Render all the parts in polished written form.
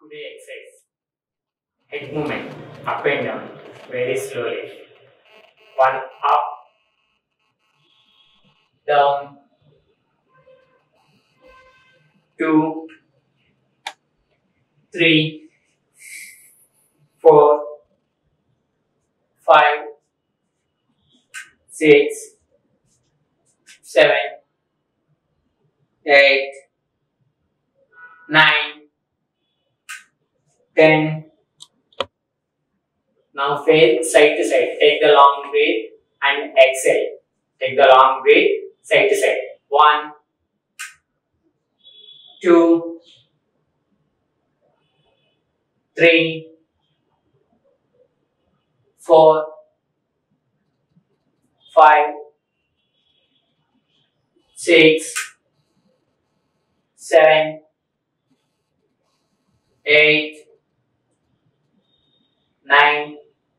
Today exercise. Head movement up and down very slowly. One up, down, two, three, four, five, six, seven, eight, nine, 10. Now fail side to side. Take the long breath and exhale. Take the long breath side to side. 1, 2, 3, 4, 5, 6, 7, 8, 9,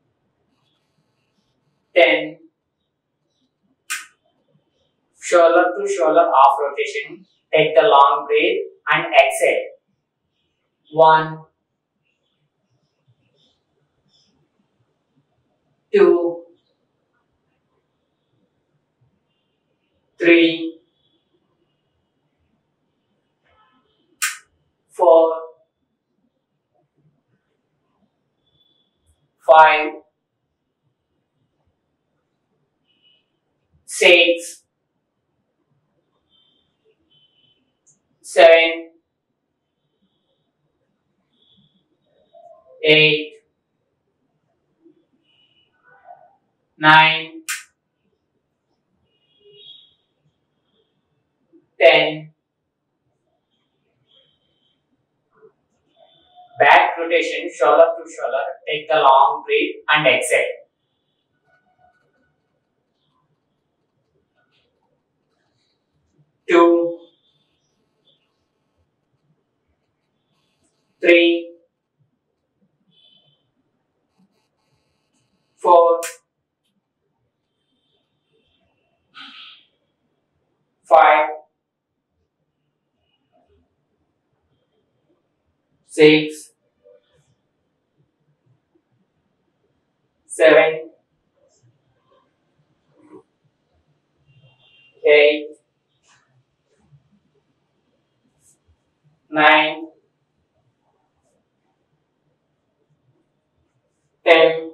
10. Shoulder to shoulder off rotation. Take the long breath and exhale. 1, 2, 3, 4, 5, 6, 7, 8, 9, 10. Back rotation, shoulder to shoulder. Take the long breath and exhale. 2, 3, 4, 5, 6, 7, 8, 9, 10.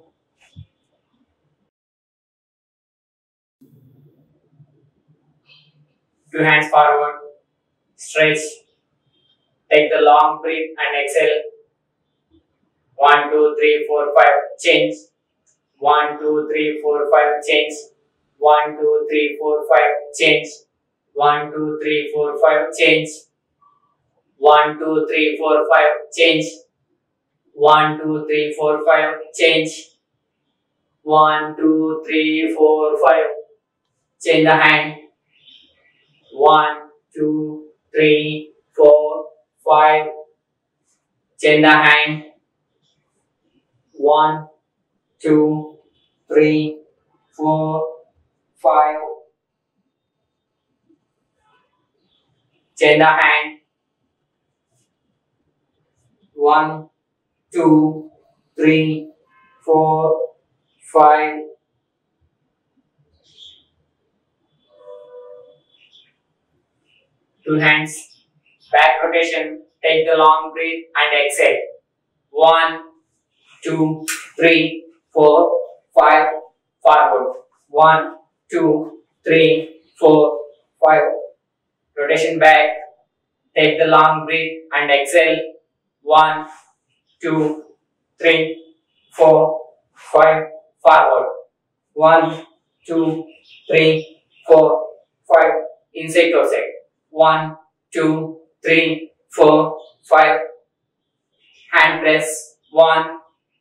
Two hands forward. Stretch. Take the long breath and exhale. 1, 2, 3, 4, 5. Change. 1, 2, 3, 4, 5. Change. 1, 2, 3, 4, 5. Change. 1, 2, 3, 4, 5. Change. 1, 2, 3, 4, 5. Change. 1, 2, 3, 4, 5. Change. 1, 2, 3, 4, 5. Change the hand. 1, 2, 3, 4, 5. Change the hand. 1, 2, 3, 4, 5. Change the hand. 1, 2, 3, 4, 5. Two hands. Back rotation. Take the long breath and exhale. 1, 2, 3, 4, 5. Forward. 1, 2, 3, 4, 5. Rotation back. Take the long breath and exhale. 1, 2, 3, 4, 5. Forward. 1, 2, 3, 4, 5. Inside toe side. 1, 2, 3, 4, 5. Hand press. 1,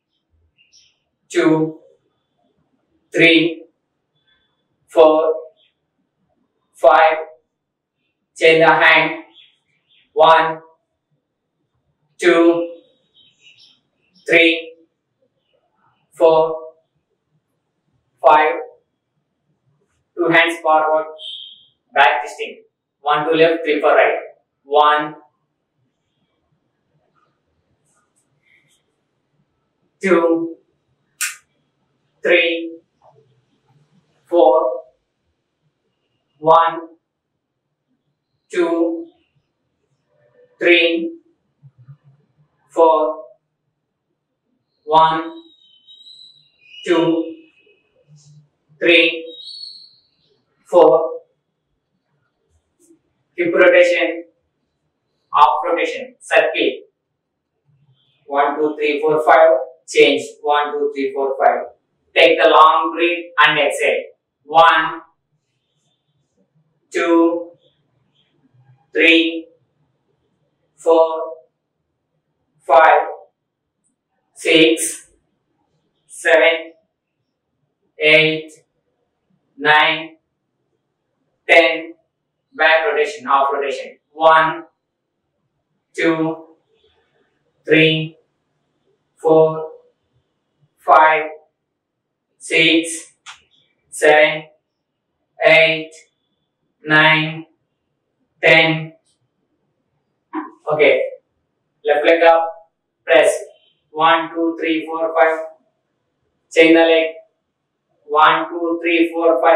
2, 3, 4, 5. Change the hand. 1, 2, 3, 4, 5. Two hands forward. Back twisting. 1 to left, 3 for right. 1, 2, 3, 4, 1, 2, 3, 4, 1, 2, 3, 4. Hip rotation, half rotation, circle. 1, 2, 3, 4, 5. Change. 1, 2, 3, 4, 5. Take the long breath and exhale. 1, 2, 3, 4, 5, 6, 7, 8, 9, 10. Back rotation, half rotation. 1, 2, 3, 4, 5, 6, 7, 8, 9, 10. Okay. Left leg up. Press. 1, 2, 3, 4, 5. Change the leg. 1, 2, 3, 4, 5.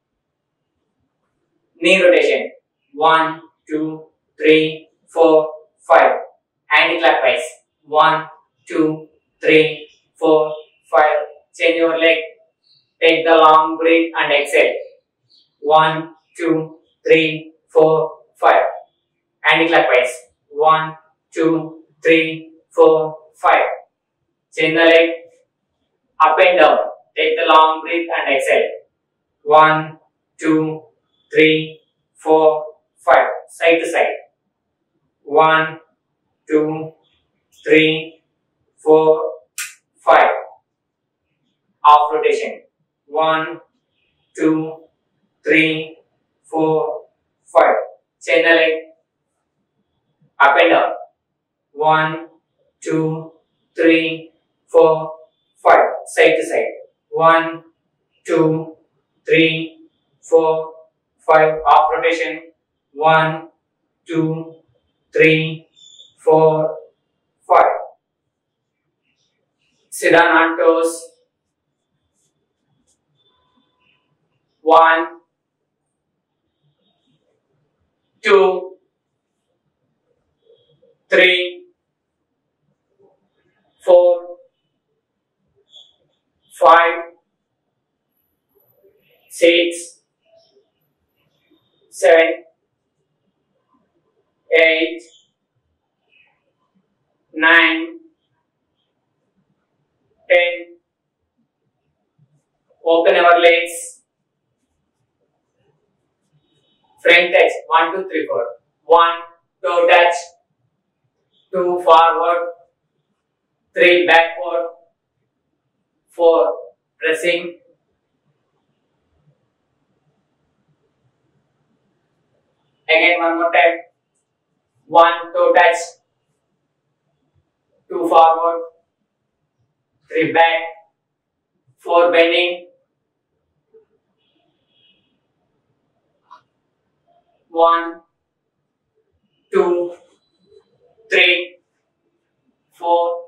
Knee rotation. 1, 2, 3, 4, 5. Anti-clockwise. 1, 2, 3, 4, 5. Change your leg. Take the long breath and exhale. 1, 2, 3, 4, 5. Anti-clockwise. 1, 2, 3, 4, 5. Change the leg. Up and down. Take the long breath and exhale. 1, 2, 3, 4, 5. Side to side. 1, 2, 3, 4, 5. Half rotation. 1, 2, 3, 4, 5. Change the leg. Up and down. 1, 2, 3, 4, 5. Side to side. 1, 2, 3, 4, 5. Half rotation. 1, 2, 3, 4, 5. Sit down on toes. 1, 2, 3, 4, 5, 6, 7, 8, 9, 10. Open our legs. Front touch. 1, 2, 3, 4. 1, toe touch. 2, forward. 3, backward. 4, pressing. Again, one more time. 1, toe touch. 2, forward. 3, back. 4, bending. 1, 2, 3, 4.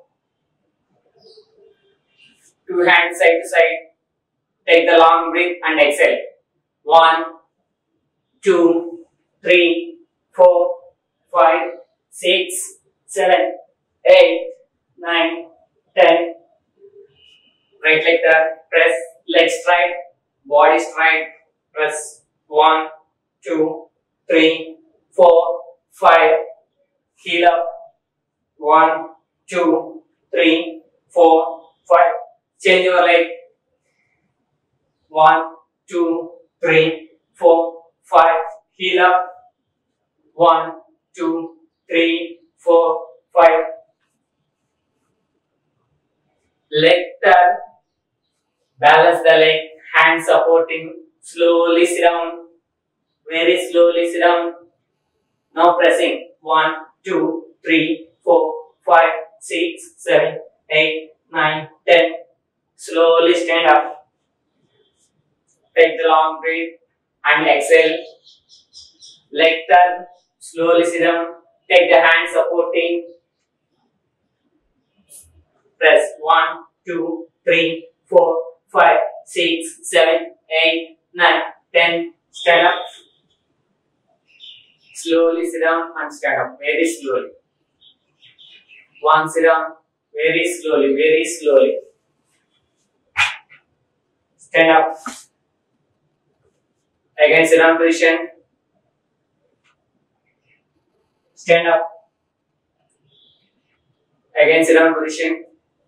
2 hands side to side. Take the long breath and exhale. 1, 2, 3, 4, 5, 6, 7, 8, 9, 10. Right leg turn. Press. Leg straight. Body straight. Press. 1, 2, 3, 4, 5. Heel up. 1, 2, 3, 4, 5. Change your leg. 1, 2, 3, 4, 5. Heel up. 1, 2, 3, 4, 5. Leg turn. Balance the leg. Hands supporting. Slowly sit down. Very slowly sit down. Now pressing. 1, 2, 3, 4, 5, 6, 7, 8, 9, 10. Slowly stand up. Take the long breath and exhale. Leg turn. Slowly sit down. Take the hands supporting. Press. 1, 2, 3, 4, 5, 6, 7, 8, 9, 10. Stand up. Slowly sit down and stand up. Very slowly. One, sit down. Very slowly. Very slowly. Stand up. Again, sit down position. Stand up. Again, sit down position.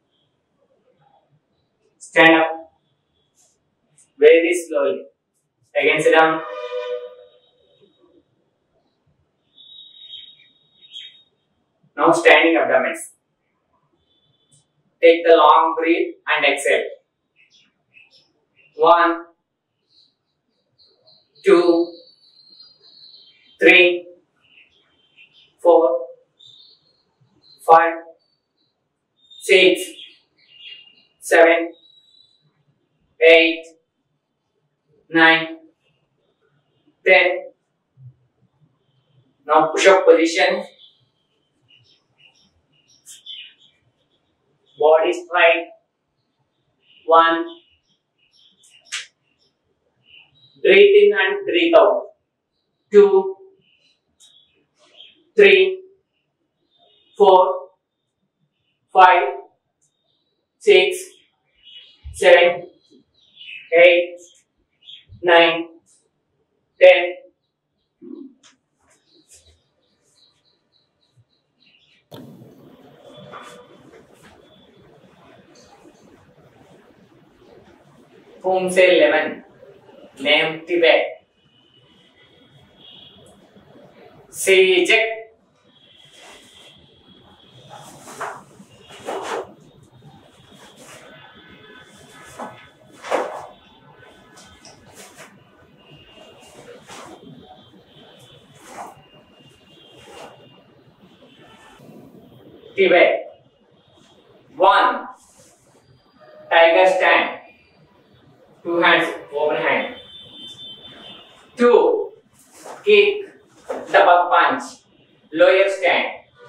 Stand up. Very slowly. Again, sit down. Now, standing abdomens. Take the long breath and exhale. 1, 2, 3, 4, 5, 6, 7, 8, 9, 10. Now push up position. Body straight. 1. Breathe in and breathe out. 2, 3, 4, 5, 6, 7, 8, 9, 10. Whom say lemon? Name Tibet. See Jack. Tibet. 1. Tiger stand. 2 hands, open hand. 2. Kick, double punch, lower stand.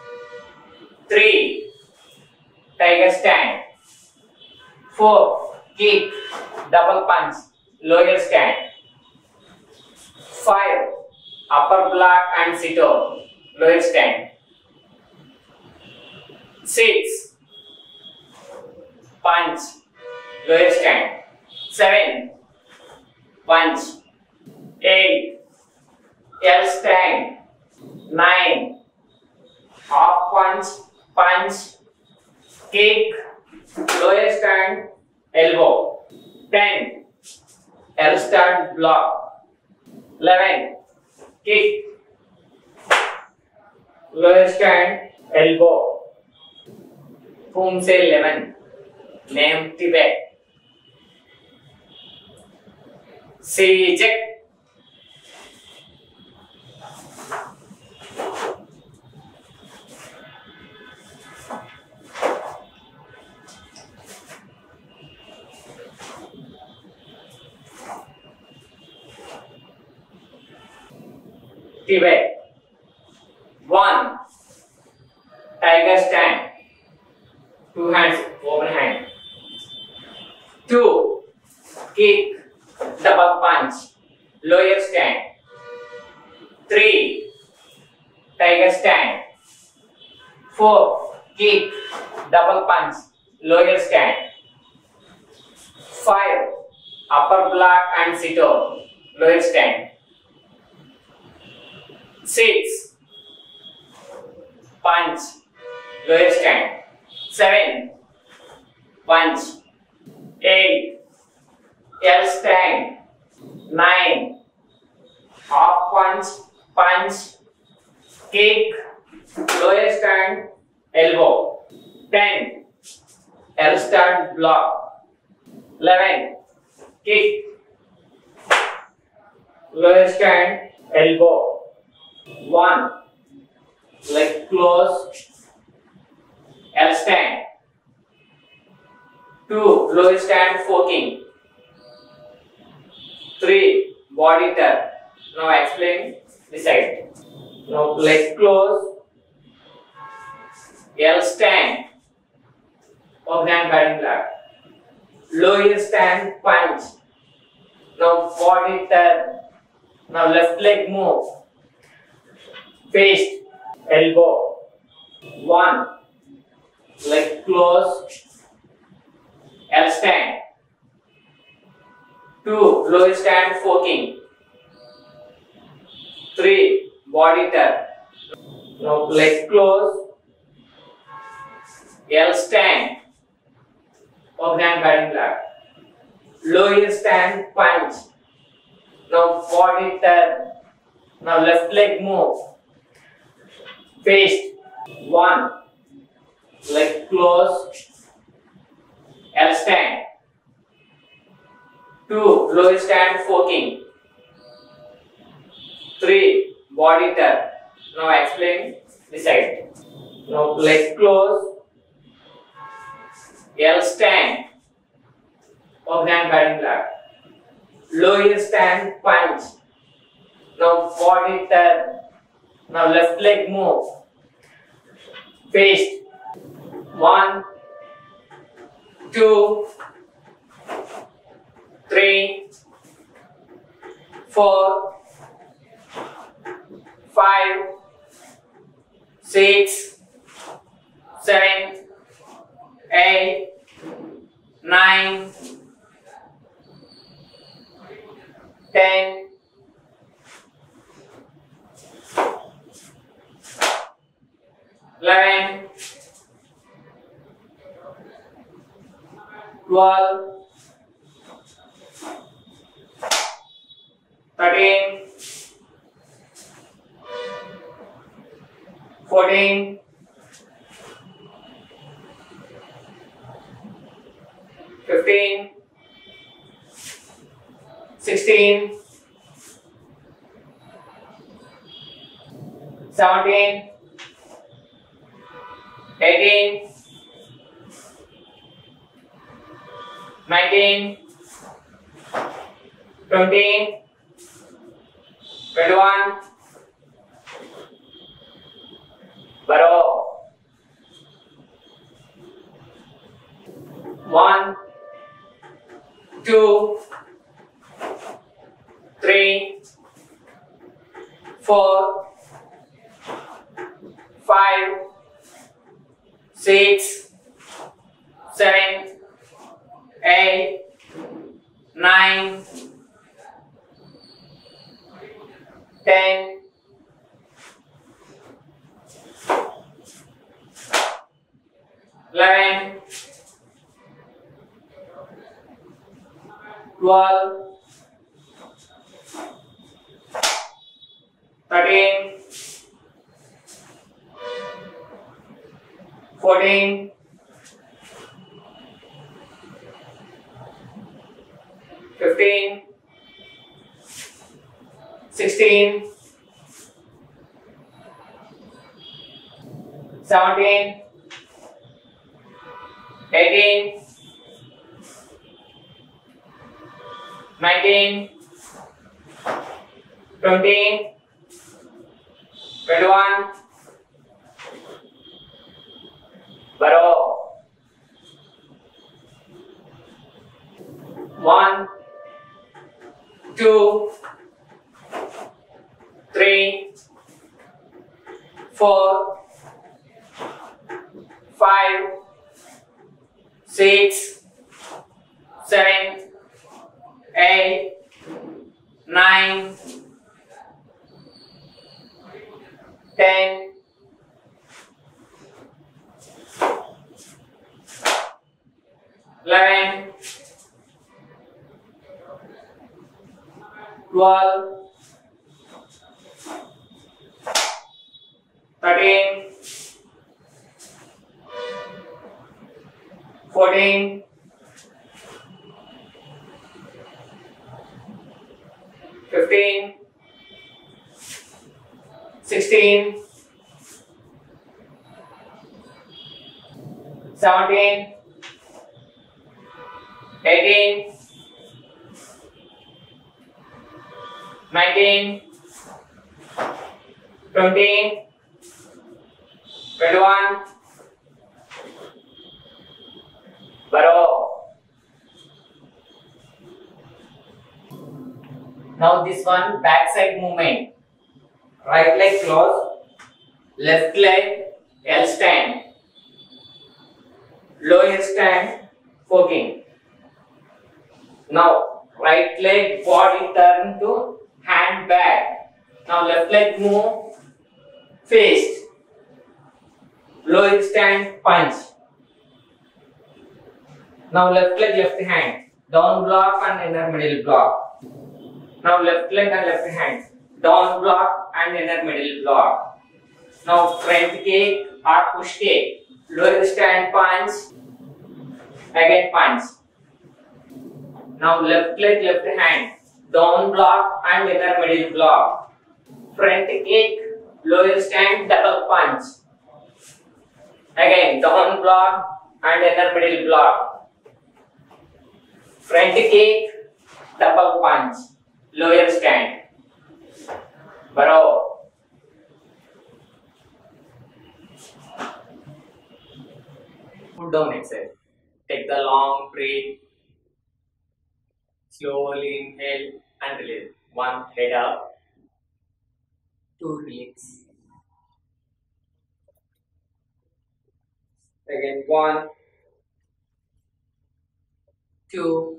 3. Tiger stand. 4. Kick, double punch, lower stand. 5. Upper block and sit up, lower stand. 6. Punch, lower stand. 7. Punch. 8. L stand. 9. Half punch, punch, kick, lower stand, elbow. 10. L stand block. 11. Kick, lower stand, elbow. Whom say lemon? Name Tibet. See Jack. Tibet. 1. Tiger stand. 2 hands, open hand. 2. Kick, double punch, lower stand. 3. Tiger stand. 4. Kick, double punch, lower stand. 5. Upper block and sit up, lower stand. 6. Punch, lower stand. 7. Punch. 8. L stand. 9. Half punch, punch, kick, lower stand, elbow. 10. L stand block. 11. Kick, lower stand, elbow. 1. Leg close, L stand. 2. Lower stand forking. 3. Body turn. Now explain this side. Now leg close, L stand. Open hand guiding block. lower stand, punch. Now body turn. Now left leg move. Fist, elbow. 1. Leg close. L stand. 2. Lower stand forking. 3. Body turn. Now leg close. L stand. Overhand batting block. Lower stand punch. Now body turn. Now left leg move. Fist. 1. Leg close. L stand. 2. Lower stand forking. 3. Body turn. Now explain this side. Now leg close. L stand. Overhand batting block. Lower stand punch. Now body turn. Now left leg move. Fist. 1, 2, 3, 4, 5, 6, 7, 8, 9, 10, 11, 12, 13, 14, 15, 16, 17, 18, 19, 20, 21, Baro. 1, 2, 3, 4, 5, 6, 7, 8, 9, 10, 11, 12, 13, 14, 15, 16, 17, 18, 19, 20, 21, Baro. 1, 2, 3, 4, 5, 6, 7, 8, 9, 10, 11, 12, 13, 14, 15, 16, 17, 18, 19, 20, 21, Baro. Now this one backside movement. Right leg close, left leg L stand, lower stand poking. Now right leg body turn to hand back. Now left leg move fist, lower stand punch. Now left leg left hand, down block and inner middle block. Now left leg and left hand, down block and inner middle block. Now front kick or push kick, lower stand punch, again punch. Now left leg left hand, down block and inner middle block. Front kick, lower stand double punch. Again down block and inner middle block. Front kick, double punch, lower stand. Baro. Put down exhale. Take the long breath. Slowly inhale and release. 1, head up. 2, release. Again 1, 2,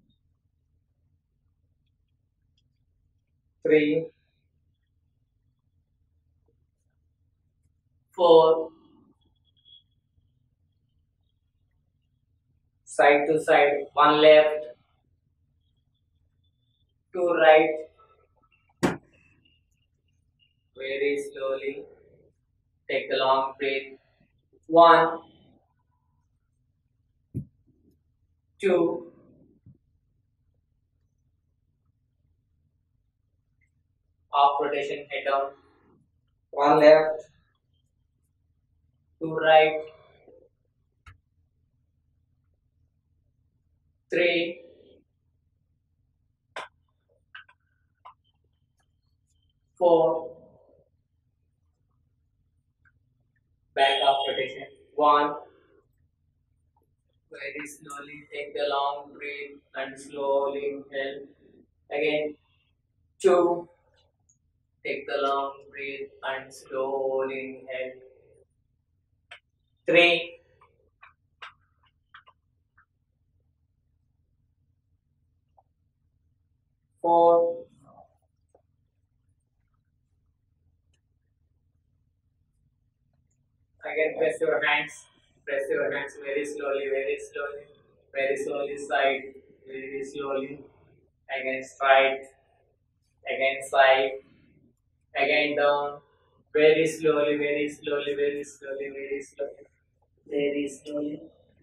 3, 4, side to side, 1 left, 2 right, very slowly, take the long breath, 1, 2, half rotation head down, 1 left, 2 right, 3, 4, back half rotation, 1, very slowly take the long breath and slowly inhale, again 2, take the long breath and slowly inhale, 3, 4, again press your hands very slowly, side, very slowly, again straight, again side, again down, very slowly, very slowly, very slowly, very slowly, very slowly.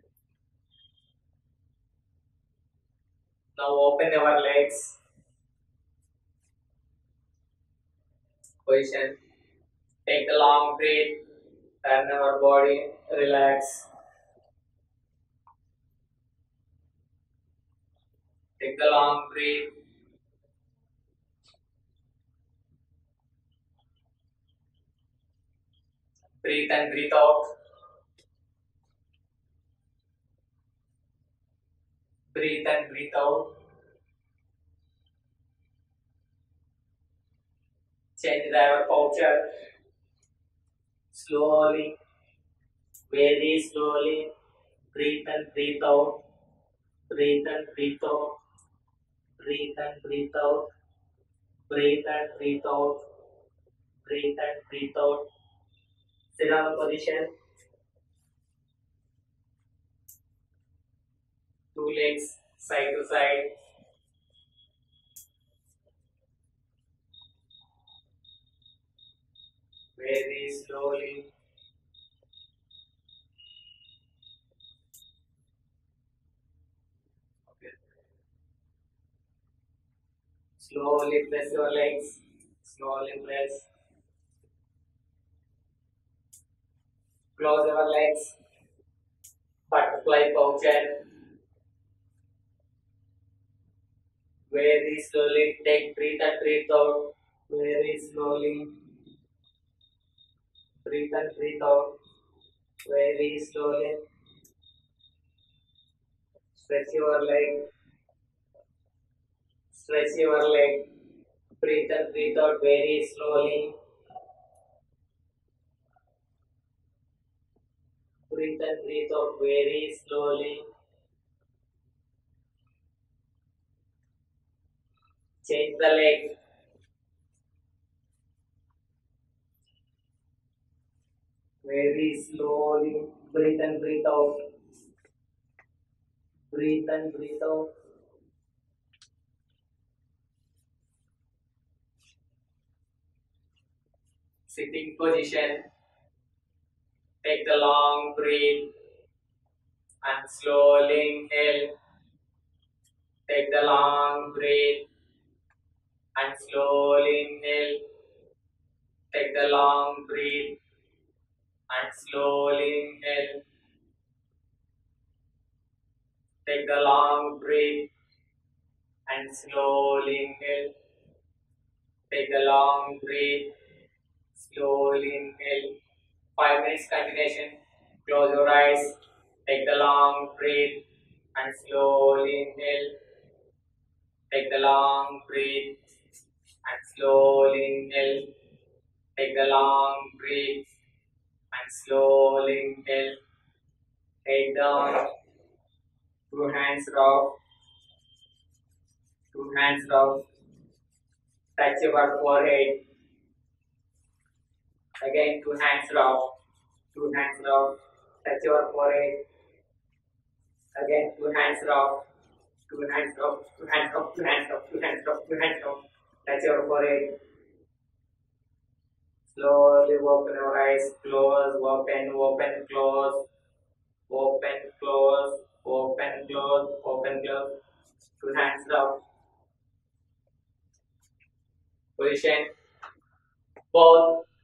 Now open our legs, position, take a long breath, turn our body, relax. Take the long breath. Breathe and breathe out. Breathe and breathe out. Change our posture. Slowly, very slowly. Breathe and breathe out. Breathe and breathe out. Breathe and breathe out. Breathe and breathe out. Breathe and breathe out. Sit down position. Two legs side to side. Very slowly. Okay. Slowly press your legs. Slowly press. Close your legs. Butterfly posture. Very slowly take breathe and breathe out. Very slowly. Breathe and breathe out. Very slowly. Stretch your leg. Stretch your leg. Breathe in, breathe out very slowly. Breathe in, breathe out very slowly. Change the leg. Very slowly. Breathe in, breathe out. Breathe in, breathe out. Sitting position. Take the long breath and slowly inhale. Take the long breath and slowly inhale. Take the long breath and slowly inhale. Take the long breath and slowly inhale. Take the long breath, slowly inhale. 5 minutes continuation. Close your eyes. Take the long breath and slowly inhale. Take the long breath and slowly inhale. Take the long breath and slowly inhale. Head down. 2 hands up. 2 hands up. Touch your forehead. Again, 2 hands up. 2 hands up. Touch your forehead. Again, 2 hands up. 2 hands up. 2 hands up. 2 hands up. 2 hands up. 2 hands up. Touch your forehead. Slowly open your eyes. Close. Open. Open. Close. Open. Close. Open. Close. Open. Close. 2 hands up. Position. Both